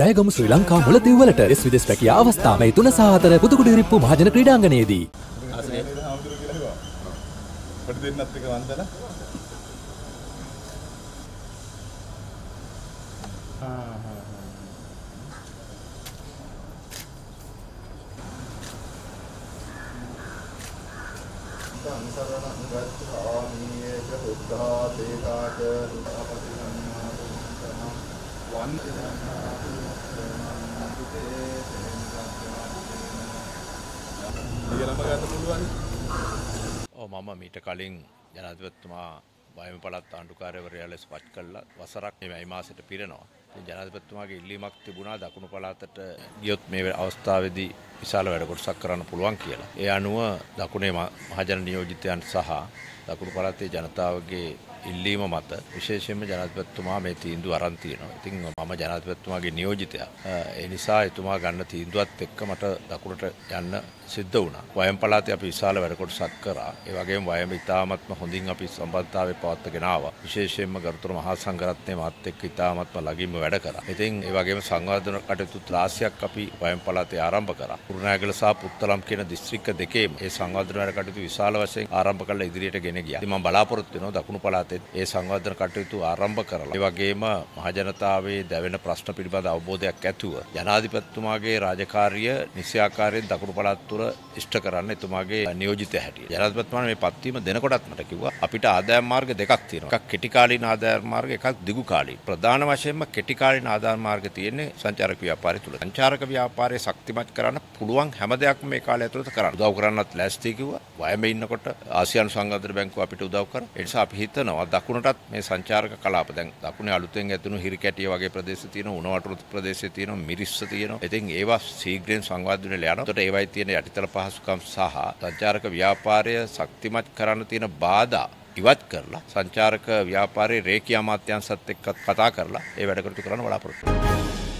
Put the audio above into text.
ජයගමු ශ්‍රී ලංකා මුලතිව්වලට දෙස් විදෙස් පැකිය අවස්ථා මේ 3 සහ 4 පුතුකුඩු ඉරිප්පු මහජන ක්‍රීඩාංගණයේදී. මම මීට කලින් ජනාධිපතිතුමා වයඹ පළාත් ආණ්ඩුකාරවරයා ලෙස පත් කළා වසරක් මේ මාසෙට පිරෙනවා. ඉතින් ජනාධිපතිතුමාගේ ඉල්ලීමක් තිබුණා දකුණු පළාතට ගියොත් මේ අවස්ථාවේදී විශාල වැඩ කොටසක් කරන්න පුළුවන් කියලා. ඒ අනුව දකුණේ මහජන නියෝජිතයන් සහ දකුණු පළාතේ ජනතාවගේ ඉල්ලීම මත විශේෂයෙන්ම ජනාධිපතිතුමා මේ තීන්දුව අරන් තියෙනවා. ඉතින් මම ජනාධිපතිතුමාගේ නියෝජිතයා. ඒ නිසා එතුමා ගන්න තීන්දුවත් එක්ක මට දකුණට යන්න සිද්ධ වුණා. වයඹ පළාතේ අපි විශාල වැඩ කොටසක් කරා. ඒ වගේම වයඹ ඉතාමත්ම හොඳින් අපි සම්බන්ධතාවය පවත්වාගෙන ආවා. විශේෂයෙන්ම ගරුතර මහා සංඝරත්නයේ මාත් එක්ක ඉතාමත්ම ළඟින්ම වැඩ කරා. ඉතින් ඒ වගේම සංවර්ධන කටයුතු රාශියක් අපි වයඹ පළාතේ ආරම්භ කරා. කුරුණෑගල සහ පුත්තලම් කියන දිස්ත්‍රික්ක දෙකේම ඒ සංවර්ධන වැඩ කටයුතු විශාල වශයෙන් ආරම්භ කරලා ඉදිරියට ගෙන ගියා. ඉතින් මම බලාපොරොත්තු වෙනවා දකුණු පළාතේ ඒ සංවර්ධන කටයුතු ආරම්භ කරලා ඒ වගේම මහජනතාවේ දැවෙන ප්‍රශ්න පිළිබඳ අවබෝධයක් ඇතුව ජනාධිපතිතුමාගේ රාජකාරිය නිසියාකාරයෙන් දකුණු පළාත තුර ඉෂ්ට කරන්න එතුමාගේ නියෝජිතය හැටියට. ජනාධිපතිතුමා මේ පත්වීම දෙනකොටත් මට කිව්වා අපිට ආදායම් මාර්ග දෙකක් තියෙනවා. එකක් කෙටි කාලීන ආදායම් මාර්ග, එකක් දිගු කාලීන. ප්‍රධාන වශයෙන්ම කෙටි කාලීන ආදායම් මාර්ග තියෙන්නේ සංචාරක ව්‍යාපාරය තුල. සංචාරක ව්‍යාපාරය ශක්තිමත් කරන්න පුළුවන් හැම දෙයක්ම මේ කාලය ඇතුළත කරන්න. උදව් කරන්නත් ලෑස්ති කිව්වා. වයඹ ඉන්නකොට ආසියානු සංවර්ධන බැංකුව අපිට උදව් කරා. ඒ නිසා අපි හිතනවා දකුණටත් මේ සංචාරක කලාප දැන් දකුණේ අලුතෙන් ඇතුණු හිරිකැටිය වගේ ප්‍රදේශ තියෙනවා, උණවටුරු ප්‍රදේශය තියෙනවා, මිරිස්ස තියෙනවා. ඉතින් ඒවා ශීඝ්‍රයෙන් සංවර්ධනය වෙලා යනවා. ඒකට ඒවයි තියෙන යටිතල පහසුකම් සහ සංචාරක ව්‍යාපාරය ශක්තිමත් කරන්න තියෙන බාධා ඉවත් කරලා සංචාරක ව්‍යාපාරයේ රේඛීය අමාත්‍යාංශත් එක්ක කතා කරලා ඒ වැඩ කටයුතු කරන්න බලාපොරොත්තු වෙනවා.